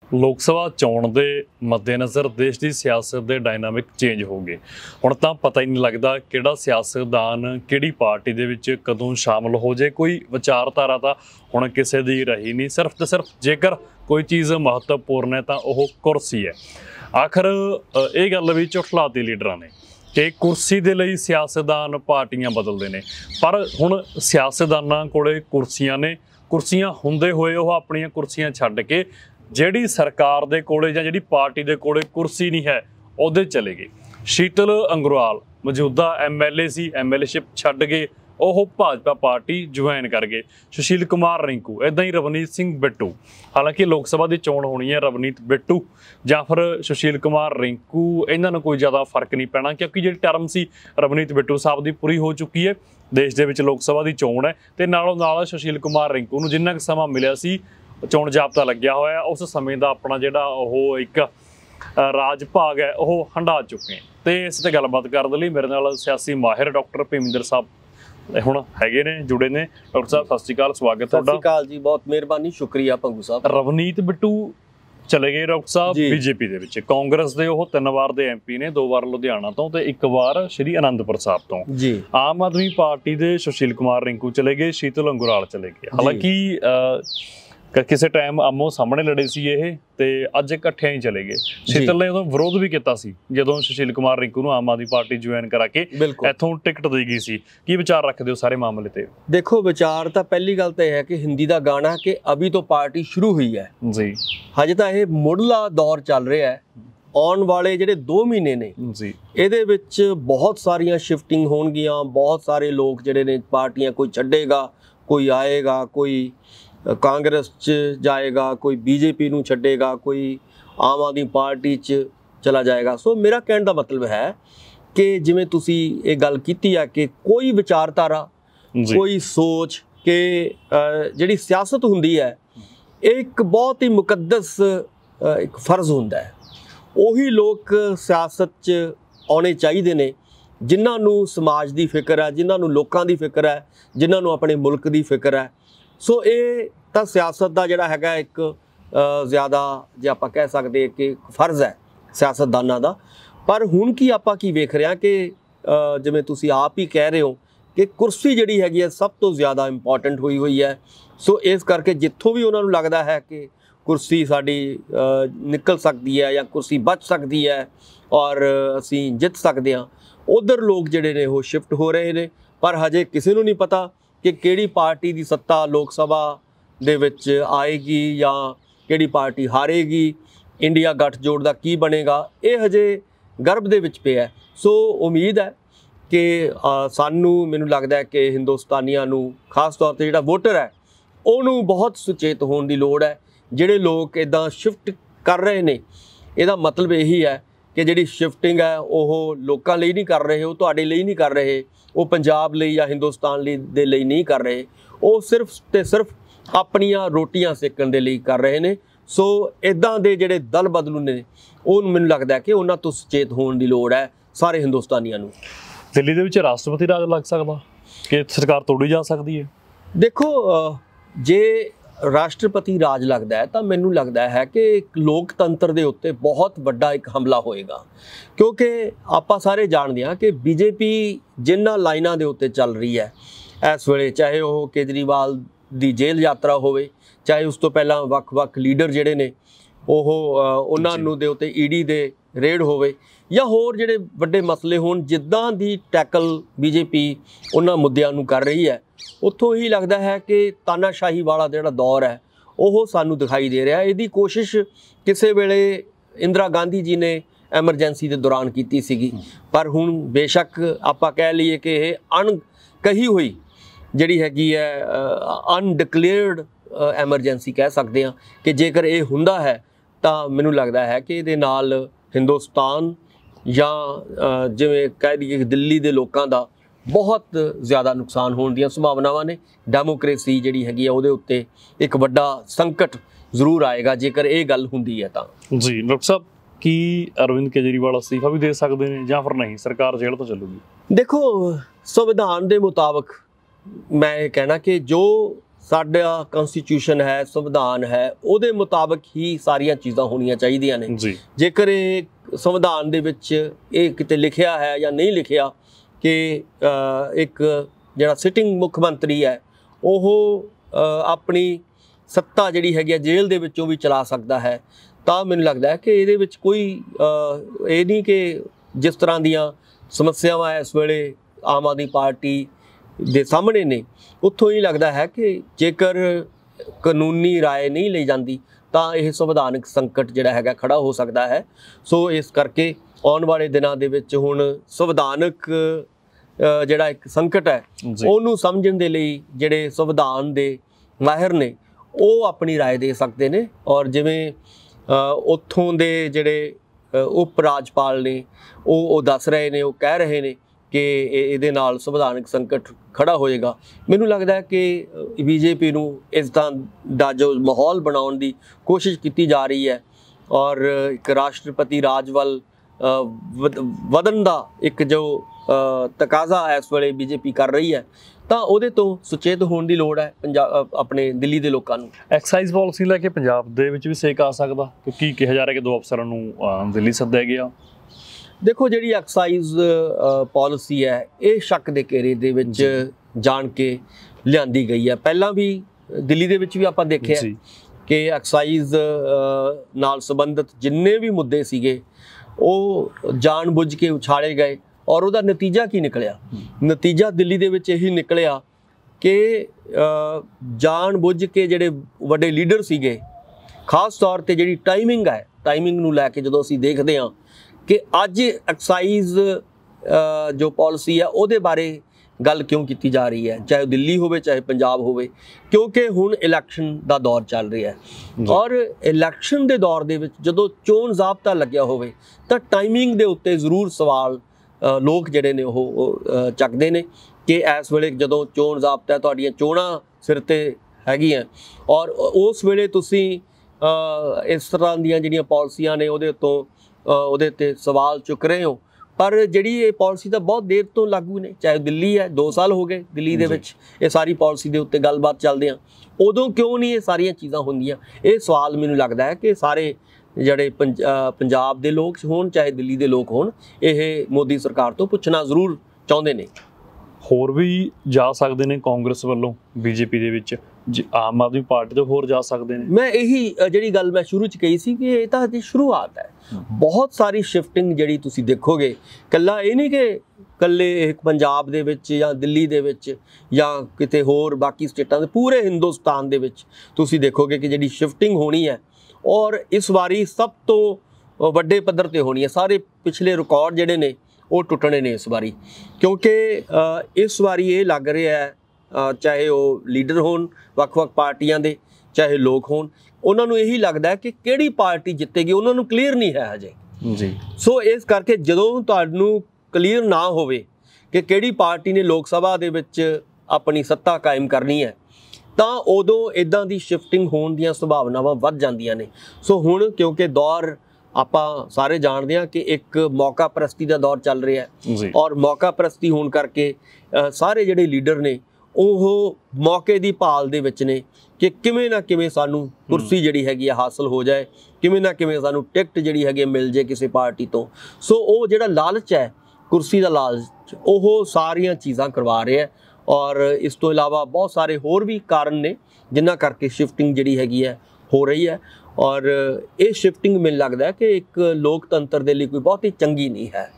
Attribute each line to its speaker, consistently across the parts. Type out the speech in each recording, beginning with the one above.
Speaker 1: ਲੋਕ ਸਭਾ ਚੋਣ ਦੇ ਮੱਦੇਨਜ਼ਰ ਦੇਸ਼ ਦੀ ਸਿਆਸਤ ਦੇ ਡਾਇਨਾਮਿਕ ਚੇਂਜ ਹੋ ਗਏ। ਹੁਣ ਤਾਂ ਪਤਾ ਹੀ ਨਹੀਂ ਲੱਗਦਾ ਕਿਹੜਾ ਸਿਆਸਤਦਾਨ ਕਿਹੜੀ ਪਾਰਟੀ ਦੇ ਵਿੱਚ ਕਦੋਂ ਸ਼ਾਮਲ ਹੋ ਜਾਏ। ਕੋਈ ਵਿਚਾਰਧਾਰਾ ਤਾਂ ਹੁਣ ਕਿਸੇ ਦੀ ਰਹੀ ਨਹੀਂ। ਸਿਰਫ ਤੇ ਸਿਰਫ ਜੇਕਰ ਕੋਈ ਚੀਜ਼ ਮਹੱਤਵਪੂਰਨ ਹੈ ਤਾਂ ਉਹ ਕੁਰਸੀ ਹੈ। ਆਖਰ ਇਹ ਗੱਲ ਵੀ ਝੁਠਲਾਤੀ ਲੀਡਰਾਂ ਨੇ ਕਿ ਕੁਰਸੀ ਦੇ ਲਈ ਸਿਆਸਤਦਾਨ ਪਾਰਟੀਆਂ ਬਦਲਦੇ ਨੇ, ਪਰ ਹੁਣ ਸਿਆਸਤਦਾਨਾਂ ਕੋਲੇ ਕੁਰਸੀਆਂ ਨੇ। ਕੁਰਸੀਆਂ ਹੁੰਦੇ ਹੋਏ ਉਹ ਆਪਣੀਆਂ ਕੁਰਸੀਆਂ ਛੱਡ ਕੇ ਜਿਹੜੀ ਸਰਕਾਰ ਦੇ ਕੋਲੇ ਜਾਂ ਜਿਹੜੀ ਪਾਰਟੀ ਦੇ ਕੋਲੇ ਕੁਰਸੀ ਨਹੀਂ ਹੈ ਉਹਦੇ ਚਲੇ ਗਏ। ਸ਼ੀਤਲ ਅੰਗਰਵਾਲ ਮੌਜੂਦਾ MLA ਸੀ, MLAਸ਼ਿਪ ਛੱਡ ਕੇ ਉਹ ਭਾਜਪਾ ਪਾਰਟੀ ਜੁਆਇਨ ਕਰ ਗਏ। ਸੁਸ਼ੀਲ ਕੁਮਾਰ ਰਿੰਕੂ, ਇੱਦਾਂ ਹੀ ਰਵਨੀਤ ਸਿੰਘ ਬਿੱਟੂ। ਹਾਲਾਂਕਿ ਲੋਕ ਸਭਾ ਦੀ ਚੋਣ ਹੋਣੀ ਹੈ, ਰਵਨੀਤ ਬਿੱਟੂ ਜਾਂ ਫਿਰ ਸੁਸ਼ੀਲ ਕੁਮਾਰ ਰਿੰਕੂ, ਇਹਨਾਂ ਨੂੰ ਕੋਈ ਜ਼ਿਆਦਾ ਫਰਕ ਨਹੀਂ ਪੈਣਾ ਕਿਉਂਕਿ ਜਿਹੜੀ ਟਰਮ ਸੀ ਰਵਨੀਤ ਬਿੱਟੂ ਸਾਹਿਬ ਦੀ ਪੂਰੀ ਹੋ ਚੁੱਕੀ ਹੈ। ਦੇਸ਼ ਦੇ ਵਿੱਚ ਲੋਕ ਸਭਾ ਦੀ ਚੋਣ ਹੈ ਤੇ ਨਾਲੋਂ ਨਾਲ ਸੁਸ਼ੀਲ ਕੁਮਾਰ ਰਿੰਕੂ ਨੂੰ ਜਿੰਨਾ ਕੁ ਸਮਾਂ ਮਿਲਿਆ ਸੀ ਚੋਣ ਜਾਬਤਾ ਲੱਗਿਆ ਹੋਇਆ, ਉਸ ਸਮੇਂ ਦਾ ਆਪਣਾ ਜਿਹੜਾ ਉਹ ਇੱਕ ਰਾਜ ਭਾਗ ਹੈ ਉਹ ਹੰਢਾ ਚੁੱਕੇ। ਤੇ ਇਸ ਤੇ ਗੱਲਬਾਤ ਕਰਨ ਦੇ ਲਈ ਮੇਰੇ ਨਾਲ ਸਿਆਸੀ ਮਾਹਿਰ ਡਾਕਟਰ ਭੀਮਿੰਦਰ ਸਾਹਿਬ ਹੁਣ ਹੈਗੇ ਨੇ, ਜੁੜੇ ਨੇ। ਡਾਕਟਰ ਸਾਹਿਬ ਸਤਿ ਸ਼੍ਰੀ ਅਕਾਲ, ਸਵਾਗਤ ਤੁਹਾਡਾ।
Speaker 2: ਸਤਿ ਸ਼੍ਰੀ ਅਕਾਲ ਜੀ, ਬਹੁਤ ਮਿਹਰਬਾਨੀ, ਸ਼ੁਕਰੀਆ ਭੰਗੂ ਸਾਹਿਬ।
Speaker 1: ਰਵਨੀਤ ਬਿੱਟੂ ਚਲੇ ਗਏ ਡਾਕਟਰ ਸਾਹਿਬ BJP ਦੇ ਵਿੱਚ। ਕਾਂਗਰਸ ਦੇ ਉਹ 3 ਵਾਰ ਦੇ MP ਨੇ, 2 ਵਾਰ ਲੁਧਿਆਣਾ ਤੋਂ ਤੇ 1 ਵਾਰ ਸ਼੍ਰੀ ਅਨੰਦਪੁਰ ਸਾਹਿਬ ਤੋਂ ਜੀ। ਆਮ ਆਦਮੀ ਪਾਰਟੀ ਦੇ ਸੁਸ਼ੀਲ ਕੁਮਾਰ ਰਿੰਕੂ ਚਲੇ ਗਏ, ਸ਼ੀਤਲ ਅੰਗਰਵਾਲ ਚਲੇ ਗਏ। ਹਾਲਾਂਕਿ ਕਿਸੇ ਟਾਈਮ ਆਮੋ ਸਾਹਮਣੇ ਲੜੇ ਸੀ ਇਹ ਤੇ ਅੱਜ ਇਕੱਠਿਆਂ ਹੀ ਚਲੇ ਗਏ। ਸ਼ੀਤਲ ਨੇ ਉਦੋਂ ਵਿਰੋਧ ਵੀ ਕੀਤਾ ਸੀ ਜਦੋਂ ਸੁਸ਼ੀਲ ਕੁਮਾਰ ਰਿੰਕੂ ਨੂੰ ਆਮ ਆਦਮੀ ਪਾਰਟੀ ਜੁਆਇਨ ਕਰਾ ਕੇ ਇੱਥੋਂ ਟਿਕਟ ਦੇ ਗਈ ਸੀ। ਕੀ ਵਿਚਾਰ ਰੱਖਦੇ ਹੋ ਸਾਰੇ ਮਾਮਲੇ ਤੇ?
Speaker 2: ਦੇਖੋ, ਵਿਚਾਰ ਤਾਂ ਪਹਿਲੀ ਗੱਲ ਤਾਂ ਇਹ ਹੈ ਕਿ ਹਿੰਦੀ ਦਾ ਗਾਣਾ ਹੈ ਕਿ ਅਭੀ ਤੋਂ ਪਾਰਟੀ ਸ਼ੁਰੂ ਹੋਈ ਹੈ ਜੀ। ਹਜੇ ਤਾਂ ਇਹ ਮੁੱਢਲਾ ਦੌਰ ਚੱਲ ਰਿਹਾ ਹੈ। ਆਉਣ ਵਾਲੇ ਜਿਹੜੇ 2 ਮਹੀਨੇ ਨੇ ਜੀ, ਇਹਦੇ ਵਿੱਚ ਬਹੁਤ ਸਾਰੀਆਂ ਸ਼ਿਫਟਿੰਗ ਹੋਣਗੀਆਂ। ਬਹੁਤ ਸਾਰੇ ਲੋਕ ਜਿਹੜੇ ਨੇ ਪਾਰਟੀਆਂ, ਕੋਈ ਛੱਡੇਗਾ, ਕੋਈ ਆਏਗਾ, ਕੋਈ ਕਾਂਗਰਸ 'ਚ ਜਾਏਗਾ, ਕੋਈ BJP ਨੂੰ ਛੱਡੇਗਾ, ਕੋਈ ਆਮ ਆਦਮੀ ਪਾਰਟੀ 'ਚ ਚਲਾ ਜਾਏਗਾ। ਸੋ ਮੇਰਾ ਕਹਿਣ ਦਾ ਮਤਲਬ ਹੈ ਕਿ ਜਿਵੇਂ ਤੁਸੀਂ ਇਹ ਗੱਲ ਕੀਤੀ ਹੈ ਕਿ ਕੋਈ ਵਿਚਾਰਧਾਰਾ, ਕੋਈ ਸੋਚ ਕਿ ਜਿਹੜੀ ਸਿਆਸਤ ਹੁੰਦੀ ਹੈ ਇਹ ਇੱਕ ਬਹੁਤ ਹੀ ਮੁਕੱਦਸ ਇੱਕ ਫਰਜ਼ ਹੁੰਦਾ ਹੈ। ਉਹੀ ਲੋਕ ਸਿਆਸਤ 'ਚ ਆਉਣੇ ਚਾਹੀਦੇ ਨੇ ਜਿਨ੍ਹਾਂ ਨੂੰ ਸਮਾਜ ਦੀ ਫਿਕਰ ਹੈ, ਜਿਨ੍ਹਾਂ ਨੂੰ ਲੋਕਾਂ ਦੀ ਫਿਕਰ ਹੈ, ਜਿਨ੍ਹਾਂ ਨੂੰ ਆਪਣੇ ਮੁਲਕ ਦੀ ਫਿਕਰ ਹੈ। ਸੋ ਇਹ ਤਾਂ ਸਿਆਸਤ ਦਾ ਜਿਹੜਾ ਹੈਗਾ ਇੱਕ ਜ਼ਿਆਦਾ ਜੇ ਆਪਾਂ ਕਹਿ ਸਕਦੇ ਕਿ ਫਰਜ਼ ਹੈ ਸਿਆਸਤਦਾਨਾਂ ਦਾ। ਪਰ ਹੁਣ ਆਪਾਂ ਕੀ ਵੇਖ ਰਹੇ ਹਾਂ ਕਿ ਜਿਵੇਂ ਤੁਸੀਂ ਆਪ ਹੀ ਕਹਿ ਰਹੇ ਹੋ ਕਿ ਕੁਰਸੀ ਜਿਹੜੀ ਹੈਗੀ ਹੈ ਸਭ ਤੋਂ ਜ਼ਿਆਦਾ ਇੰਪੋਰਟੈਂਟ ਹੋਈ ਹੈ। ਸੋ ਇਸ ਕਰਕੇ ਜਿੱਥੋਂ ਵੀ ਉਹਨਾਂ ਨੂੰ ਲੱਗਦਾ ਹੈ ਕਿ ਕੁਰਸੀ ਸਾਡੀ ਨਿਕਲ ਸਕਦੀ ਹੈ ਜਾਂ ਕੁਰਸੀ ਬਚ ਸਕਦੀ ਹੈ ਔਰ ਅਸੀਂ ਜਿੱਤ ਸਕਦੇ ਹਾਂ, ਉੱਧਰ ਲੋਕ ਜਿਹੜੇ ਨੇ ਉਹ ਸ਼ਿਫਟ ਹੋ ਰਹੇ ਨੇ। ਪਰ ਹਜੇ ਕਿਸੇ ਨੂੰ ਨਹੀਂ ਪਤਾ ਕਿ ਕਿਹੜੀ ਪਾਰਟੀ ਦੀ ਸੱਤਾ ਲੋਕ ਸਭਾ ਦੇ ਵਿੱਚ ਆਏਗੀ ਜਾਂ ਕਿਹੜੀ ਪਾਰਟੀ ਹਾਰੇਗੀ। ਇੰਡੀਆ ਗੱਠਜੋੜ ਦਾ ਕੀ ਬਣੇਗਾ, ਇਹ ਹਜੇ ਗਰਭ ਦੇ ਵਿੱਚ ਪਿਆ। ਸੋ ਉਮੀਦ ਹੈ ਕਿ ਮੈਨੂੰ ਲੱਗਦਾ ਹੈ ਕਿ ਹਿੰਦੁਸਤਾਨੀਆਂ ਨੂੰ, ਖਾਸ ਤੌਰ 'ਤੇ ਜਿਹੜਾ ਵੋਟਰ ਹੈ ਉਹਨੂੰ ਬਹੁਤ ਸੁਚੇਤ ਹੋਣ ਦੀ ਲੋੜ ਹੈ। ਜਿਹੜੇ ਲੋਕ ਇੱਦਾਂ ਸ਼ਿਫਟ ਕਰ ਰਹੇ ਨੇ, ਇਹਦਾ ਮਤਲਬ ਇਹੀ ਹੈ ਕਿ ਜਿਹੜੀ ਸ਼ਿਫਟਿੰਗ ਹੈ ਉਹ ਲੋਕਾਂ ਲਈ ਨਹੀਂ ਕਰ ਰਹੇ, ਉਹ ਤੁਹਾਡੇ ਲਈ ਨਹੀਂ ਕਰ ਰਹੇ, ਉਹ ਪੰਜਾਬ ਲਈ ਜਾਂ ਹਿੰਦੁਸਤਾਨ ਦੇ ਲਈ ਨਹੀਂ ਕਰ ਰਹੇ। ਉਹ ਸਿਰਫ ਤੇ ਸਿਰਫ ਆਪਣੀਆਂ ਰੋਟੀਆਂ ਸੇਕਣ ਦੇ ਲਈ ਕਰ ਰਹੇ ਨੇ। ਸੋ ਇੱਦਾਂ ਦੇ ਜਿਹੜੇ ਦਲ ਬਦਲੂ ਨੇ ਉਹ ਮੈਨੂੰ ਲੱਗਦਾ ਕਿ ਉਹਨਾਂ ਤੋਂ ਸੁਚੇਤ ਹੋਣ ਦੀ ਲੋੜ ਹੈ ਸਾਰੇ ਹਿੰਦੁਸਤਾਨੀਆਂ ਨੂੰ।
Speaker 1: ਦਿੱਲੀ ਦੇ ਵਿੱਚ ਰਾਸ਼ਟਰਪਤੀ ਰਾਜ ਲੱਗ ਸਕਦਾ ਕਿ ਸਰਕਾਰ ਤੋੜੀ ਜਾ ਸਕਦੀ ਹੈ?
Speaker 2: ਦੇਖੋ, ਜੇ ਰਾਸ਼ਟਰਪਤੀ ਰਾਜ ਲੱਗਦਾ ਹੈ ਤਾਂ ਮੈਨੂੰ ਲੱਗਦਾ ਹੈ ਕਿ ਇੱਕ ਲੋਕਤੰਤਰ ਦੇ ਉੱਤੇ ਬਹੁਤ ਵੱਡਾ ਇੱਕ ਹਮਲਾ ਹੋਏਗਾ। ਕਿਉਂਕਿ ਆਪਾਂ ਸਾਰੇ ਜਾਣਦੇ ਹਾਂ ਕਿ BJP ਜਿਨ੍ਹਾਂ ਲਾਈਨਾਂ ਦੇ ਉੱਤੇ ਚੱਲ ਰਹੀ ਹੈ ਇਸ ਵੇਲੇ, ਚਾਹੇ ਉਹ ਕੇਜਰੀਵਾਲ ਦੀ ਜੇਲ੍ਹ ਯਾਤਰਾ ਹੋਵੇ, ਚਾਹੇ ਉਸ ਤੋਂ ਪਹਿਲਾਂ ਵੱਖ-ਵੱਖ ਲੀਡਰ ਜਿਹੜੇ ਨੇ ਉਹਨਾਂ ਨੂੰ ਦੇ ਉੱਤੇ ED ਦੇ ਰੇਡ ਹੋਵੇ ਜਾਂ ਹੋਰ ਜਿਹੜੇ ਵੱਡੇ ਮਸਲੇ ਹੋਣ, ਜਿੱਦਾਂ ਦੀ ਟੈਕਲ BJP ਉਹਨਾਂ ਮੁੱਦਿਆਂ ਨੂੰ ਕਰ ਰਹੀ ਹੈ, ਉੱਥੋਂ ਹੀ ਲੱਗਦਾ ਹੈ ਕਿ ਤਾਨਾਸ਼ਾਹੀ ਵਾਲਾ ਜਿਹੜਾ ਦੌਰ ਹੈ ਉਹ ਸਾਨੂੰ ਦਿਖਾਈ ਦੇ ਰਿਹਾ। ਇਹਦੀ ਕੋਸ਼ਿਸ਼ ਕਿਸੇ ਵੇਲੇ ਇੰਦਰਾ ਗਾਂਧੀ ਜੀ ਨੇ ਐਮਰਜੈਂਸੀ ਦੇ ਦੌਰਾਨ ਕੀਤੀ ਸੀਗੀ, ਪਰ ਹੁਣ ਬੇਸ਼ੱਕ ਆਪਾਂ ਕਹਿ ਲਈਏ ਕਿ ਇਹ ਅਣਕਹੀ ਹੋਈ ਜਿਹੜੀ ਹੈਗੀ ਹੈ, ਅਨਡਿਕਲੇਅਰਡ ਐਮਰਜੈਂਸੀ ਕਹਿ ਸਕਦੇ ਹਾਂ ਕਿ ਜੇਕਰ ਇਹ ਹੁੰਦਾ ਹੈ ਤਾਂ ਮੈਨੂੰ ਲੱਗਦਾ ਹੈ ਕਿ ਇਹਦੇ ਨਾਲ ਹਿੰਦੁਸਤਾਨ ਜਾਂ ਜਿਵੇਂ ਕਹਿ ਦਈਏ ਦਿੱਲੀ ਦੇ ਲੋਕਾਂ ਦਾ ਬਹੁਤ ਜ਼ਿਆਦਾ ਨੁਕਸਾਨ ਹੋਣ ਦੀਆਂ ਸੰਭਾਵਨਾਵਾਂ ਨੇ। ਡੈਮੋਕ੍ਰੇਸੀ ਜਿਹੜੀ ਹੈਗੀ ਆ ਉਹਦੇ ਉੱਤੇ ਇੱਕ ਵੱਡਾ ਸੰਕਟ ਜ਼ਰੂਰ ਆਏਗਾ ਜੇਕਰ ਇਹ ਗੱਲ ਹੁੰਦੀ ਹੈ ਤਾਂ।
Speaker 1: ਜੀ ਡਾਕਟਰ ਸਾਹਿਬ, ਕੀ ਅਰਵਿੰਦ ਕੇਜਰੀਵਾਲ ਅਸਤੀਫਾ ਵੀ ਦੇ ਸਕਦੇ ਨੇ ਜਾਂ ਫਿਰ ਨਹੀਂ, ਸਰਕਾਰ ਜੇਲ੍ਹ ਤੋਂ ਚੱਲੂਗੀ?
Speaker 2: ਦੇਖੋ, ਸੰਵਿਧਾਨ ਦੇ ਮੁਤਾਬਕ ਮੈਂ ਇਹ ਕਹਿਣਾ ਕਿ ਜੋ ਸਾਡਾ ਕਨਸਟੀਟਿਊਸ਼ਨ ਹੈ, ਸੰਵਿਧਾਨ ਹੈ, ਉਹਦੇ ਮੁਤਾਬਕ ਹੀ ਸਾਰੀਆਂ ਚੀਜ਼ਾਂ ਹੋਣੀਆਂ ਚਾਹੀਦੀਆਂ ਨੇ
Speaker 1: ਜੀ।
Speaker 2: ਜੇਕਰ ਇਹ ਸੰਵਿਧਾਨ ਦੇ ਵਿੱਚ ਇਹ ਕਿਤੇ ਲਿਖਿਆ ਹੈ ਜਾਂ ਨਹੀਂ ਲਿਖਿਆ ਕਿ ਇੱਕ ਜਿਹੜਾ ਸਿਟਿੰਗ ਮੁੱਖ ਮੰਤਰੀ ਹੈ ਉਹ ਆਪਣੀ ਸੱਤਾ ਜਿਹੜੀ ਹੈਗੀ ਆ ਜੇਲ੍ਹ ਦੇ ਵਿੱਚੋਂ ਵੀ ਚਲਾ ਸਕਦਾ ਹੈ, ਤਾਂ ਮੈਨੂੰ ਲੱਗਦਾ ਹੈ ਕਿ ਇਹਦੇ ਵਿੱਚ ਕੋਈ ਇਹ ਨਹੀਂ ਕਿ ਜਿਸ ਤਰ੍ਹਾਂ ਦੀਆਂ ਸਮੱਸਿਆਵਾਂ ਇਸ ਵੇਲੇ ਆਮ ਆਦਮੀ ਪਾਰਟੀ ਦੇ ਸਾਹਮਣੇ ਨੇ, ਉੱਥੋਂ ਹੀ ਲੱਗਦਾ ਹੈ ਕਿ ਜੇਕਰ ਕਾਨੂੰਨੀ ਰਾਏ ਨਹੀਂ ਲਈ ਜਾਂਦੀ ਤਾਂ ਇਹ ਸੰਵਿਧਾਨਕ ਸੰਕਟ ਜਿਹੜਾ ਹੈਗਾ ਖੜਾ ਹੋ ਸਕਦਾ ਹੈ। ਸੋ ਇਸ ਕਰਕੇ ਆਉਣ ਵਾਲੇ ਦਿਨਾਂ ਦੇ ਵਿੱਚ ਹੁਣ ਸੰਵਿਧਾਨਕ ਜਿਹੜਾ ਇੱਕ ਸੰਕਟ ਹੈ ਉਹਨੂੰ ਸਮਝਣ ਦੇ ਲਈ ਜਿਹੜੇ ਸੰਵਿਧਾਨ ਦੇ ਮਾਹਿਰ ਨੇ ਉਹ ਆਪਣੀ ਰਾਏ ਦੇ ਸਕਦੇ ਨੇ। ਔਰ ਜਿਵੇਂ ਉੱਥੋਂ ਦੇ ਜਿਹੜੇ ਉਪ ਰਾਜਪਾਲ ਨੇ ਉਹ ਦੱਸ ਰਹੇ ਨੇ, ਉਹ ਕਹਿ ਰਹੇ ਨੇ ਕਿ ਇਹਦੇ ਨਾਲ ਸੰਵਿਧਾਨਕ ਸੰਕਟ ਖੜਾ ਹੋਏਗਾ। ਮੈਨੂੰ ਲੱਗਦਾ ਹੈ ਕਿ ਬੀਜੇਪੀ ਨੂੰ ਇਸ ਤਰ੍ਹਾਂ ਦਾ ਜੋ ਮਾਹੌਲ ਬਣਾਉਣ ਦੀ ਕੋਸ਼ਿਸ਼ ਕੀਤੀ ਜਾ ਰਹੀ ਹੈ ਔਰ ਇੱਕ ਰਾਸ਼ਟਰਪਤੀ ਰਾਜ ਵੱਲ ਵਧਣ ਦਾ ਇੱਕ ਜੋ ਤਕਾਜ਼ਾ ਇਸ ਵੇਲੇ ਬੀਜੇਪੀ ਕਰ ਰਹੀ ਹੈ, ਤਾਂ ਉਹਦੇ ਤੋਂ ਸੁਚੇਤ ਹੋਣ ਦੀ ਲੋੜ ਹੈ ਆਪਣੇ ਦਿੱਲੀ ਦੇ ਲੋਕਾਂ ਨੂੰ।
Speaker 1: ਐਕਸਾਈਜ਼ ਪਾਲਿਸੀ ਲੈ ਕੇ ਪੰਜਾਬ ਦੇ ਵਿੱਚ ਵੀ ਸੇਕ ਆ ਸਕਦਾ, ਕਿਉਂਕਿ ਕਿਹਾ ਜਾ ਰਿਹਾ ਕਿ 2 ਅਫਸਰਾਂ ਨੂੰ ਦਿੱਲੀ ਸੱਦਿਆ ਗਿਆ।
Speaker 2: ਦੇਖੋ, ਜਿਹੜੀ ਐਕਸਾਈਜ਼ ਪਾਲਿਸੀ ਹੈ ਇਹ ਸ਼ੱਕ ਦੇ ਘੇਰੇ ਦੇ ਵਿੱਚ ਜਾਣ ਕੇ ਲਿਆਂਦੀ ਗਈ ਹੈ। ਪਹਿਲਾਂ ਵੀ ਦਿੱਲੀ ਦੇ ਵਿੱਚ ਵੀ ਆਪਾਂ ਦੇਖਿਆ ਕਿ ਐਕਸਾਈਜ਼ ਨਾਲ ਸੰਬੰਧਿਤ ਜਿੰਨੇ ਵੀ ਮੁੱਦੇ ਸੀਗੇ ਉਹ ਜਾਣ ਬੁੱਝ ਕੇ ਉਛਾਲੇ ਗਏ ਔਰ ਉਹਦਾ ਨਤੀਜਾ ਕੀ ਨਿਕਲਿਆ? ਨਤੀਜਾ ਦਿੱਲੀ ਦੇ ਵਿੱਚ ਇਹੀ ਨਿਕਲਿਆ ਕਿ ਜਾਣ ਬੁੱਝ ਕੇ ਜਿਹੜੇ ਵੱਡੇ ਲੀਡਰ ਸੀਗੇ, ਖਾਸ ਤੌਰ ਤੇ ਜਿਹੜੀ ਟਾਈਮਿੰਗ ਹੈ, ਟਾਈਮਿੰਗ ਨੂੰ ਲੈ ਕੇ ਜਦੋਂ ਅਸੀਂ ਦੇਖਦੇ ਹਾਂ ਕਿ ਅੱਜ ਐਕਸਾਈਜ਼ ਜੋ ਪਾਲਿਸੀ ਹੈ ਉਹਦੇ ਬਾਰੇ ਗੱਲ ਕਿਉਂ ਕੀਤੀ ਜਾ ਰਹੀ ਹੈ, ਚਾਹੇ ਦਿੱਲੀ ਹੋਵੇ ਚਾਹੇ ਪੰਜਾਬ ਹੋਵੇ, ਕਿਉਂਕਿ ਹੁਣ ਇਲੈਕਸ਼ਨ ਦਾ ਦੌਰ ਚੱਲ ਰਿਹਾ ਹੈ ਔਰ ਇਲੈਕਸ਼ਨ ਦੇ ਦੌਰ ਦੇ ਵਿੱਚ ਜਦੋਂ ਚੋਣ ਜ਼ਾਬਤਾ ਲੱਗਿਆ ਹੋਵੇ ਤਾਂ ਟਾਈਮਿੰਗ ਦੇ ਉੱਤੇ ਜ਼ਰੂਰ ਸਵਾਲ ਲੋਕ ਜਿਹੜੇ ਨੇ ਉਹ ਚੱਕਦੇ ਨੇ ਕਿ ਇਸ ਵੇਲੇ ਜਦੋਂ ਚੋਣ ਜ਼ਾਬਤਾ, ਤੁਹਾਡੀਆਂ ਚੋਣਾਂ ਸਿਰ ਤੇ ਹੈਗੀਆਂ ਔਰ ਉਸ ਵੇਲੇ ਤੁਸੀਂ ਇਸ ਤਰ੍ਹਾਂ ਦੀਆਂ ਜਿਹੜੀਆਂ ਪਾਲਿਸੀਆਂ ਨੇ ਉਹਦੇ ਤੇ ਸਵਾਲ ਚੁੱਕ ਰਹੇ ਹੋ। ਪਰ ਜਿਹੜੀ ਇਹ ਪਾਲਿਸੀ ਤਾਂ ਬਹੁਤ ਦੇਰ ਤੋਂ ਲਾਗੂ ਨੇ, ਚਾਹੇ ਦਿੱਲੀ ਹੈ, 2 ਸਾਲ ਹੋ ਗਏ ਦਿੱਲੀ ਦੇ ਵਿੱਚ ਇਹ ਸਾਰੀ ਪਾਲਿਸੀ ਦੇ ਉੱਤੇ ਗੱਲਬਾਤ ਚੱਲਦੇ ਆ, ਉਦੋਂ ਕਿਉਂ ਨਹੀਂ ਇਹ ਸਾਰੀਆਂ ਚੀਜ਼ਾਂ ਹੁੰਦੀਆਂ? ਇਹ ਸਵਾਲ ਮੈਨੂੰ ਲੱਗਦਾ ਹੈ ਕਿ ਸਾਰੇ ਜਿਹੜੇ ਪੰਜਾਬ ਦੇ ਲੋਕ ਹੋਣ ਚਾਹੇ ਦਿੱਲੀ ਦੇ ਲੋਕ ਹੋਣ, ਇਹ ਮੋਦੀ ਸਰਕਾਰ ਤੋਂ ਪੁੱਛਣਾ ਜ਼ਰੂਰ ਚਾਹੁੰਦੇ ਨੇ।
Speaker 1: ਹੋਰ ਵੀ ਜਾ ਸਕਦੇ ਨੇ ਕਾਂਗਰਸ ਵੱਲੋਂ ਬੀਜੇਪੀ ਦੇ ਵਿੱਚ, ਆਮ ਆਦਮੀ ਪਾਰਟੀ ਤੋਂ ਹੋਰ ਜਾ ਸਕਦੇ ਨੇ। ਮੈਂ
Speaker 2: ਇਹੀ ਜਿਹੜੀ ਗੱਲ ਮੈਂ ਸ਼ੁਰੂ 'ਚ ਕਹੀ ਸੀ ਕਿ ਇਹ ਤਾਂ ਹਜੇ ਸ਼ੁਰੂਆਤ ਹੈ। ਬਹੁਤ ਸਾਰੀ ਸ਼ਿਫਟਿੰਗ ਜਿਹੜੀ ਤੁਸੀਂ ਦੇਖੋਗੇ, ਇਕੱਲਾ ਇਹ ਨਹੀਂ ਕਿ ਇਕੱਲੇ ਪੰਜਾਬ ਦੇ ਵਿੱਚ ਜਾਂ ਦਿੱਲੀ ਦੇ ਵਿੱਚ ਜਾਂ ਕਿਤੇ ਹੋਰ ਬਾਕੀ ਸਟੇਟਾਂ ਦੇ, ਪੂਰੇ ਹਿੰਦੁਸਤਾਨ ਦੇ ਵਿੱਚ ਤੁਸੀਂ ਦੇਖੋਗੇ ਕਿ ਜਿਹੜੀ ਸ਼ਿਫਟਿੰਗ ਹੋਣੀ ਹੈ ਔਰ ਇਸ ਵਾਰੀ ਸਭ ਤੋਂ ਵੱਡੇ ਪੱਧਰ ਤੇ ਹੋਣੀ ਹੈ। ਸਾਰੇ ਪਿਛਲੇ ਰਿਕਾਰਡ ਜਿਹੜੇ ਨੇ ਉਹ ਟੁੱਟਣੇ ਨੇ ਇਸ ਵਾਰੀ, ਕਿਉਂਕਿ ਇਸ ਵਾਰੀ ਇਹ ਲੱਗ ਰਿਹਾ ਹੈ ਚਾਹੇ ਉਹ ਲੀਡਰ ਹੋਣ ਵੱਖ-ਵੱਖ ਪਾਰਟੀਆਂ ਦੇ, ਚਾਹੇ ਲੋਕ ਹੋਣ, ਉਹਨਾਂ ਨੂੰ ਇਹੀ ਲੱਗਦਾ ਹੈ ਕਿ ਕਿਹੜੀ ਪਾਰਟੀ ਜਿੱਤੇਗੀ ਉਹਨਾਂ ਨੂੰ ਕਲੀਅਰ ਨਹੀਂ ਹੈ ਹਜੇ ਜੀ। ਸੋ ਇਸ ਕਰਕੇ ਜਦੋਂ ਤੁਹਾਨੂੰ ਕਲੀਅਰ ਨਾ ਹੋਵੇ ਕਿ ਕਿਹੜੀ ਪਾਰਟੀ ਨੇ ਲੋਕ ਸਭਾ ਦੇ ਵਿੱਚ ਆਪਣੀ ਸੱਤਾ ਕਾਇਮ ਕਰਨੀ ਹੈ, ਤਾਂ ਉਦੋਂ ਇਦਾਂ ਦੀ ਸ਼ਿਫਟਿੰਗ ਹੋਣ ਦੀਆਂ ਸੰਭਾਵਨਾਵਾਂ ਵੱਧ ਜਾਂਦੀਆਂ ਨੇ। ਸੋ ਹੁਣ ਕਿਉਂਕਿ ਦੌਰ ਆਪਾਂ ਸਾਰੇ ਜਾਣਦੇ ਹਾਂ ਕਿ ਇੱਕ ਮੌਕਾ ਪ੍ਰਸਤੀ ਦਾ ਦੌਰ ਚੱਲ ਰਿਹਾ ਹੈ ਔਰ ਮੌਕਾ ਪ੍ਰਸਤੀ ਹੋਣ ਕਰਕੇ ਸਾਰੇ ਜਿਹੜੇ ਲੀਡਰ ਨੇ ਉਹ ਮੌਕੇ ਦੀ ਭਾਲ ਦੇ ਵਿੱਚ ਨੇ ਕਿ ਕਿਵੇਂ ਨਾ ਕਿਵੇਂ ਸਾਨੂੰ ਕੁਰਸੀ ਜਿਹੜੀ ਹੈਗੀ ਆ ਹਾਸਲ ਹੋ ਜਾਏ, ਕਿਵੇਂ ਨਾ ਕਿਵੇਂ ਸਾਨੂੰ ਟਿਕਟ ਜਿਹੜੀ ਹੈਗੀ ਮਿਲ ਜਾਏ ਕਿਸੇ ਪਾਰਟੀ ਤੋਂ। ਸੋ ਉਹ ਜਿਹੜਾ ਲਾਲਚ ਹੈ, ਕੁਰਸੀ ਦਾ ਲਾਲਚ, ਉਹ ਸਾਰੀਆਂ ਚੀਜ਼ਾਂ ਕਰਵਾ ਰਿਹਾ ਔਰ ਇਸ ਤੋਂ ਇਲਾਵਾ ਬਹੁਤ ਸਾਰੇ ਹੋਰ ਵੀ ਕਾਰਨ ਨੇ ਜਿਨ੍ਹਾਂ ਕਰਕੇ ਸ਼ਿਫਟਿੰਗ ਜਿਹੜੀ ਹੈਗੀ ਹੈ ਹੋ ਰਹੀ ਹੈ ਔਰ ਇਹ ਸ਼ਿਫਟਿੰਗ ਮੈਨੂੰ ਲੱਗਦਾ ਕਿ ਇੱਕ ਲੋਕਤੰਤਰ ਦੇ ਲਈ ਕੋਈ ਬਹੁਤੀ ਚੰਗੀ ਨਹੀਂ ਹੈ।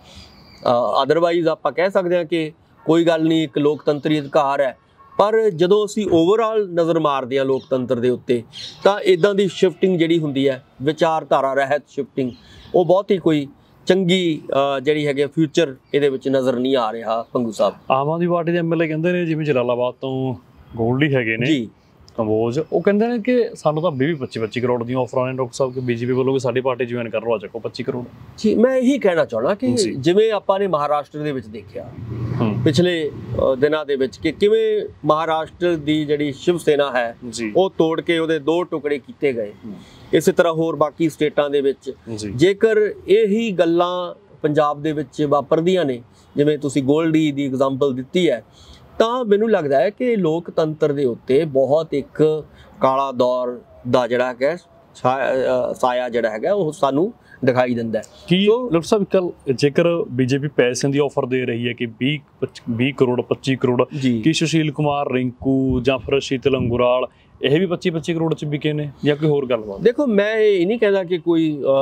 Speaker 2: ਅਦਰਵਾਈਜ਼ ਆਪਾਂ ਕਹਿ ਸਕਦੇ ਹਾਂ ਕਿ ਕੋਈ ਗੱਲ ਨਹੀਂ, ਇੱਕ ਲੋਕਤੰਤਰੀ ਅਧਿਕਾਰ ਹੈ, ਪਰ ਜਦੋਂ ਅਸੀਂ ਓਵਰਆਲ ਨਜ਼ਰ ਮਾਰਦੇ ਹਾਂ ਲੋਕਤੰਤਰ ਦੇ ਉੱਤੇ ਤਾਂ ਇਦਾਂ ਦੀ ਸ਼ਿਫਟਿੰਗ ਜਿਹੜੀ ਹੁੰਦੀ ਹੈ, ਵਿਚਾਰਧਾਰਾ ਰਹਿਤ ਸ਼ਿਫਟਿੰਗ, ਉਹ ਬਹੁਤੀ ਕੋਈ ਚੰਗੀ ਜਿਹੜੀ ਹੈਗੀ ਫਿਊਚਰ ਇਹਦੇ ਵਿੱਚ ਨਜ਼ਰ ਨਹੀਂ ਆ ਰਿਹਾ। ਪੰਗੂ ਸਾਹਿਬ,
Speaker 1: ਆਮ ਆਦਮੀ ਪਾਰਟੀ ਦੇ ਐਮਐਲਏ ਕਹਿੰਦੇ ਨੇ, ਜਿਵੇਂ ਜਲਾਲਾਬਾਦ ਤੋਂ ਗੋਲਡੀ ਹੈਗੇ ਨੇ ਜੀ ਕੰਬੋਜ, ਉਹ ਕਹਿੰਦੇ ਨੇ ਕਿ ਸਾਨੂੰ ਤਾਂ 20-25 ਕਰੋੜ ਦੀਆਂ ਆਫਰਾਂ ਨੇ ਡਾਕਟਰ ਸਾਹਿਬ, ਕਿ ਬੀਜੇਪੀ ਵੱਲੋਂ ਵੀ ਸਾਡੀ ਪਾਰਟੀ ਜੁਆਇਨ ਕਰ ਲਓ, ਆ ਚੱਕੋ 25 ਕਰੋੜ। ਜੀ ਮੈਂ ਇਹੀ ਕਹਿਣਾ ਚਾਹੁੰਦਾ ਕਿ ਜਿਵੇਂ ਆਪਾਂ ਨੇ ਮਹਾਰਾਸ਼ਟਰ ਦੇ ਵਿੱਚ ਦੇਖਿਆ ਪਿਛਲੇ ਦਿਨਾਂ ਦੇ ਵਿੱਚ ਕਿ ਕਿਵੇਂ ਮਹਾਰਾਸ਼ਟਰ ਦੀ ਜਿਹੜੀ ਸ਼ਿਵ ਸੈਨਾ ਹੈ ਉਹ ਤੋੜ ਕੇ ਉਹਦੇ 2 ਟੁਕੜੇ ਕੀਤੇ ਗਏ, ਇਸੇ ਤਰ੍ਹਾਂ ਹੋਰ ਬਾਕੀ ਸਟੇਟਾਂ ਦੇ ਵਿੱਚ ਜੇਕਰ ਇਹੀ ਗੱਲਾਂ ਪੰਜਾਬ ਦੇ ਵਿੱਚ ਵਾਪਰਦੀਆਂ ਨੇ, ਜਿਵੇਂ ਤੁਸੀਂ ਗੋਲਡੀ ਦੀ ਐਗਜ਼ਾਮਪਲ ਦਿੱਤੀ ਹੈ,
Speaker 2: ਤਾਂ ਮੈਨੂੰ ਲੱਗਦਾ ਹੈ ਕਿ ਲੋਕਤੰਤਰ ਦੇ ਉੱਤੇ ਬਹੁਤ ਇੱਕ ਕਾਲਾ ਦੌਰ ਦਾ ਜਿਹੜਾ ਹੈਗਾ ਸਾਇਆ ਜਿਹੜਾ ਹੈਗਾ ਉਹ ਸਾਨੂੰ ਦਿਖਾਈ ਦਿੰਦਾ ਹੈ।
Speaker 1: ਕੀ ਡਾਕਟਰ ਸਾਹਿਬ ਕੱਲ ਜੇਕਰ ਬੀਜੇਪੀ ਪੈਸਿਆਂ ਦੀ ਆਫਰ ਦੇ ਰਹੀ ਹੈ ਕਿ 20 ਕਰੋੜ 25 ਕਰੋੜ ਕੀ ਸੁਸ਼ੀਲ ਕੁਮਾਰ ਰਿੰਕੂ ਜਾਂ ਫਿਰ ਸ਼ੀਤਲ ਅੰਗੁਰਾਲ ਇਹ ਵੀ 25 ਕਰੋੜ ਚ ਵਿਕੇ ਨੇ ਜਾਂ ਕੋਈ ਹੋਰ ਗੱਲਬਾਤ?
Speaker 2: ਦੇਖੋ ਮੈਂ ਇਹ ਨਹੀਂ ਕਹਿੰਦਾ ਕਿ ਕੋਈ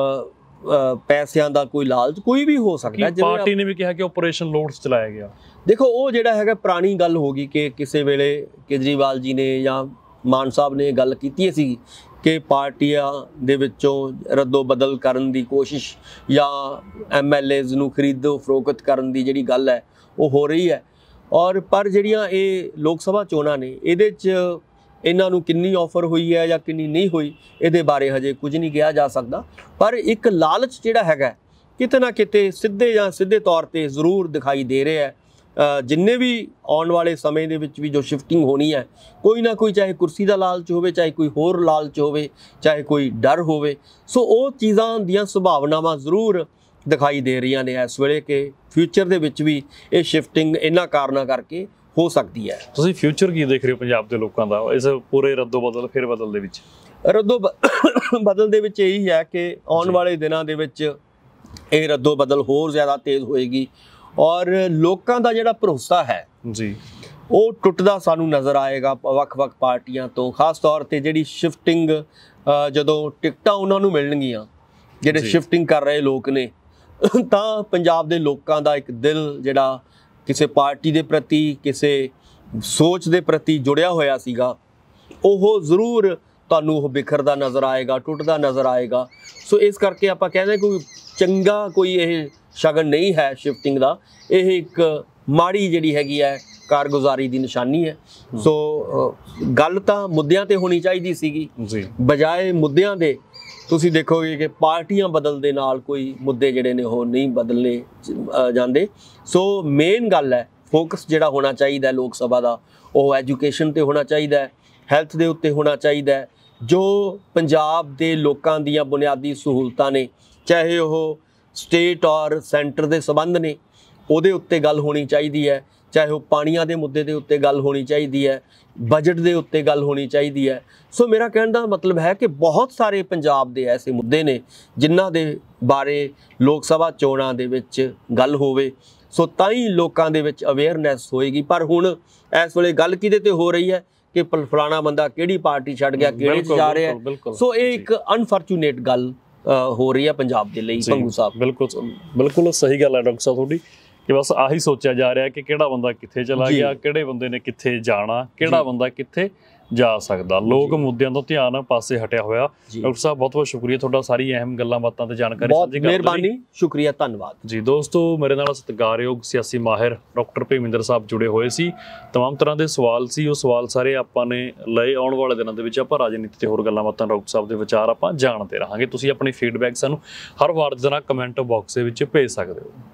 Speaker 2: ਪੈਸਿਆਂ ਦਾ ਕੋਈ ਲਾਲਚ ਕੋਈ ਵੀ ਹੋ ਸਕਦਾ।
Speaker 1: ਪਾਰਟੀ ਨੇ ਵੀ ਕਿਹਾ ਕਿ ਆਪਰੇਸ਼ਨ ਲੋਟਸ ਚਲਾਇਆ ਗਿਆ।
Speaker 2: ਦੇਖੋ ਉਹ ਜਿਹੜਾ ਹੈਗਾ ਪੁਰਾਣੀ ਗੱਲ ਹੋ ਗਈ ਕਿ ਕਿਸੇ ਵੇਲੇ ਕੇਜਰੀਵਾਲ ਜੀ ਨੇ ਜਾਂ ਮਾਨ ਸਾਹਿਬ ਨੇ ਗੱਲ ਕੀਤੀ ਸੀ ਕਿ ਪਾਰਟੀਆਂ ਦੇ ਵਿੱਚੋਂ ਰੱਦੋ ਬਦਲ ਕਰਨ ਦੀ ਕੋਸ਼ਿਸ਼ ਜਾਂ MLAs ਨੂੰ ਖਰੀਦੋ ਫਰੋਖਤ ਕਰਨ ਦੀ ਜਿਹੜੀ ਗੱਲ ਹੈ ਉਹ ਹੋ ਰਹੀ ਹੈ। ਔਰ ਪਰ ਜਿਹੜੀਆਂ ਇਹ ਲੋਕ ਸਭਾ ਚੋਣਾਂ ਨੇ ਇਹਦੇ 'ਚ ਇਹਨਾਂ ਨੂੰ ਕਿੰਨੀ ਆਫਰ ਹੋਈ ਹੈ ਜਾਂ ਕਿੰਨੀ ਨਹੀਂ ਹੋਈ ਇਹਦੇ ਬਾਰੇ ਹਜੇ ਕੁਝ ਨਹੀਂ ਕਿਹਾ ਜਾ ਸਕਦਾ। ਪਰ ਇੱਕ ਲਾਲਚ ਜਿਹੜਾ ਹੈਗਾ ਕਿਤੇ ਨਾ ਕਿਤੇ ਸਿੱਧੇ ਜਾਂ ਸਿੱਧੇ ਤੌਰ ਤੇ ਜ਼ਰੂਰ ਦਿਖਾਈ ਦੇ ਰਿਹਾ ਹੈ। ਜਿੰਨੇ ਵੀ ਆਉਣ ਵਾਲੇ ਸਮੇਂ ਦੇ ਵਿੱਚ ਵੀ ਜੋ ਸ਼ਿਫਟਿੰਗ ਹੋਣੀ ਹੈ ਕੋਈ ਨਾ ਕੋਈ ਚਾਹੇ ਕੁਰਸੀ ਦਾ ਲਾਲਚ ਹੋਵੇ ਚਾਹੇ ਕੋਈ ਹੋਰ ਲਾਲਚ ਹੋਵੇ ਚਾਹੇ ਕੋਈ ਡਰ ਹੋਵੇ ਸੋ ਉਹ ਚੀਜ਼ਾਂ ਦੀਆਂ ਸੰਭਾਵਨਾਵਾਂ ਜ਼ਰੂਰ ਦਿਖਾਈ ਦੇ ਰਹੀਆਂ ਨੇ ਇਸ ਵੇਲੇ ਕਿ ਫਿਊਚਰ ਦੇ ਵਿੱਚ ਵੀ ਇਹ ਸ਼ਿਫਟਿੰਗ ਇਹਨਾਂ ਕਾਰਨਾਂ ਕਰਕੇ ਹੋ ਸਕਦੀ ਹੈ।
Speaker 1: ਤੁਸੀਂ ਫਿਊਚਰ ਕੀ ਦੇਖ ਰਹੇ ਹੋ ਪੰਜਾਬ ਦੇ ਲੋਕਾਂ ਦਾ ਇਸ ਪੂਰੇ ਰੱਦੋ ਬਦਲ ਫਿਰ ਬਦਲ ਦੇ ਵਿੱਚ?
Speaker 2: ਰੱਦੋ ਬਦਲ ਦੇ ਵਿੱਚ ਇਹੀ ਹੈ ਕਿ ਆਉਣ ਵਾਲੇ ਦਿਨਾਂ ਦੇ ਵਿੱਚ ਇਹ ਰੱਦੋ ਬਦਲ ਹੋਰ ਜ਼ਿਆਦਾ ਤੇਜ਼ ਹੋਏਗੀ ਔਰ ਲੋਕਾਂ ਦਾ ਜਿਹੜਾ ਭਰੋਸਾ ਹੈ ਜੀ ਉਹ ਟੁੱਟਦਾ ਸਾਨੂੰ ਨਜ਼ਰ ਆਏਗਾ ਵੱਖ-ਵੱਖ ਪਾਰਟੀਆਂ ਤੋਂ। ਖਾਸ ਤੌਰ ਤੇ ਜਿਹੜੀ ਸ਼ਿਫਟਿੰਗ ਜਦੋਂ ਟਿਕਟਾਂ ਉਹਨਾਂ ਨੂੰ ਮਿਲਣਗੀਆਂ ਜਿਹੜੇ ਸ਼ਿਫਟਿੰਗ ਕਰ ਰਹੇ ਲੋਕ ਨੇ ਤਾਂ ਪੰਜਾਬ ਦੇ ਲੋਕਾਂ ਦਾ ਇੱਕ ਦਿਲ ਜਿਹੜਾ ਕਿਸੇ ਪਾਰਟੀ ਦੇ ਪ੍ਰਤੀ ਕਿਸੇ ਸੋਚ ਦੇ ਪ੍ਰਤੀ ਜੁੜਿਆ ਹੋਇਆ ਸੀਗਾ ਉਹ ਜ਼ਰੂਰ ਤੁਹਾਨੂੰ ਉਹ ਬਿਖਰਦਾ ਨਜ਼ਰ ਆਏਗਾ ਟੁੱਟਦਾ ਨਜ਼ਰ ਆਏਗਾ। ਸੋ ਇਸ ਕਰਕੇ ਆਪਾਂ ਕਹਿੰਦੇ ਕੋਈ ਚੰਗਾ ਕੋਈ ਇਹ ਸ਼ਗਨ ਨਹੀਂ ਹੈ ਸ਼ਿਫਟਿੰਗ ਦਾ। ਇਹ ਇੱਕ ਮਾੜੀ ਜਿਹੜੀ ਹੈਗੀ ਹੈ ਕਾਰਗੁਜ਼ਾਰੀ ਦੀ ਨਿਸ਼ਾਨੀ ਹੈ। ਸੋ ਗੱਲ ਤਾਂ ਮੁੱਦਿਆਂ ਤੇ ਹੋਣੀ ਚਾਹੀਦੀ ਸੀਗੀ ਜੀ ਬਜਾਏ ਮੁੱਦਿਆਂ ਦੇ ਤੁਸੀਂ ਦੇਖੋਗੇ ਕਿ ਪਾਰਟੀਆਂ ਬਦਲ ਦੇ ਨਾਲ ਕੋਈ ਮੁੱਦੇ ਜਿਹੜੇ ਨੇ ਉਹ ਨਹੀਂ ਬਦਲਨੇ ਜਾਂਦੇ। ਸੋ ਮੇਨ ਗੱਲ ਹੈ ਫੋਕਸ ਜਿਹੜਾ ਹੋਣਾ ਚਾਹੀਦਾ ਲੋਕ ਸਭਾ ਦਾ ਉਹ ਐਜੂਕੇਸ਼ਨ ਤੇ ਹੋਣਾ ਚਾਹੀਦਾ ਹੈ ਹੈਲਥ ਦੇ ਉੱਤੇ ਹੋਣਾ ਚਾਹੀਦਾ ਹੈ। ਜੋ ਪੰਜਾਬ ਦੇ ਲੋਕਾਂ ਦੀਆਂ ਬੁਨਿਆਦੀ ਸਹੂਲਤਾਂ ਨੇ ਚਾਹੇ ਉਹ ਸਟੇਟ ਔਰ ਸੈਂਟਰ ਦੇ ਸੰਬੰਧ ਨੇ ਉਹਦੇ ਉੱਤੇ ਗੱਲ ਹੋਣੀ ਚਾਹੀਦੀ ਹੈ ਚਾਹੇ ਉਹ ਪਾਣੀਆਂ ਦੇ ਮੁੱਦੇ ਦੇ ਉੱਤੇ ਗੱਲ ਹੋਣੀ ਚਾਹੀਦੀ ਹੈ ਬਜਟ ਦੇ ਉੱਤੇ ਗੱਲ ਹੋਣੀ ਚਾਹੀਦੀ ਹੈ। ਸੋ ਮੇਰਾ ਕਹਿਣ ਦਾ ਮਤਲਬ ਹੈ ਕਿ ਬਹੁਤ ਸਾਰੇ ਪੰਜਾਬ ਦੇ ਐਸੇ ਮੁੱਦੇ ਨੇ ਜਿਨ੍ਹਾਂ ਦੇ ਬਾਰੇ ਲੋਕ ਸਭਾ ਚੋਣਾਂ ਦੇ ਵਿੱਚ ਗੱਲ ਹੋਵੇ ਸੋ ਤਾਂ ਹੀ ਲੋਕਾਂ ਦੇ ਵਿੱਚ ਅਵੇਅਰਨੈਸ ਹੋਏਗੀ। ਪਰ ਹੁਣ ਇਸ ਵੇਲੇ ਗੱਲ ਕਿਹਦੇ ਤੇ ਹੋ ਰਹੀ ਹੈ ਕਿ ਫਲਾਣਾ ਬੰਦਾ ਕਿਹੜੀ ਪਾਰਟੀ ਛੱਡ ਗਿਆ ਕਿਹੜੇ 'ਚ ਜਾ ਰਿਹਾ ਹੈ। ਸੋ ਇਹ ਇੱਕ ਅਨਫੋਰਚੂਨੇਟ ਗੱਲ ਹੋ ਰਹੀ ਹੈ ਪੰਜਾਬ ਦੇ ਲਈ ਭੰਗੂ ਸਾਹਿਬ।
Speaker 1: ਬਿਲਕੁਲ ਸਹੀ ਗੱਲ ਹੈ ਡਾਕਟਰ ਸਾਹਿਬ ਤੁਹਾਡੀ ਕਿ ਬਸ ਆਹੀ ਸੋਚਿਆ ਜਾ ਰਿਹਾ ਕਿ ਕਿਹੜਾ ਬੰਦਾ ਕਿੱਥੇ ਚਲਾ ਗਿਆ ਕਿਹੜੇ ਬੰਦੇ ਨੇ ਕਿੱਥੇ ਜਾਣਾ ਕਿਹੜਾ ਬੰਦਾ ਕਿੱਥੇ ਜਾ ਸਕਦਾ। ਲੋਕ ਮੁੱਦਿਆਂ ਤੋਂ ਧਿਆਨ ਪਾਸੇ ਹਟਿਆ ਹੋਇਆ। ਡਾਕਟਰ ਸਾਹਿਬ ਬਹੁਤ ਬਹੁਤ ਸ਼ੁਕਰੀਆ ਤੁਹਾਡਾ ਸਾਰੀ ਅਹਿਮ ਗੱਲਾਂ ਬਾਤਾਂ ਤੇ ਜਾਣਕਾਰੀ ਸਾਂਝੀ ਕਰਨ ਲਈ।
Speaker 2: ਮਿਹਰਬਾਨੀ ਸ਼ੁਕਰੀਆ ਧੰਨਵਾਦ
Speaker 1: ਜੀ। ਦੋਸਤੋ ਮੇਰੇ ਨਾਲ ਸਤਿਕਾਰਯੋਗ ਸਿਆਸੀ ਮਾਹਿਰ ਡਾਕਟਰ ਭੇਮਿੰਦਰ ਸਾਹਿਬ ਜੁੜੇ ਹੋਏ ਸੀ। ਤਮਾਮ ਤਰ੍ਹਾਂ ਦੇ ਸਵਾਲ ਸੀ ਉਹ ਸਵਾਲ ਸਾਰੇ ਆਪਾਂ ਨੇ ਲਏ। ਆਉਣ ਵਾਲੇ ਦਿਨਾਂ ਦੇ ਵਿੱਚ ਆਪਾਂ ਰਾਜਨੀਤੀ ਤੇ ਹੋਰ ਗੱਲਾਂ ਬਾਤਾਂ ਡਾਕਟਰ ਸਾਹਿਬ ਦੇ ਵਿਚਾਰ ਆਪਾਂ ਜਾਣਦੇ ਰਹਾਂਗੇ। ਤੁਸੀਂ ਆਪਣੀ ਫੀਡਬੈਕ ਸਾਨੂੰ ਹਰ ਵਾਰ ਦੀ ਤਰ੍ਹਾਂ ਕਮੈਂਟ ਬਾਕਸ ਦੇ ਵਿੱਚ ਭੇਜ ਸਕਦੇ ਹੋ।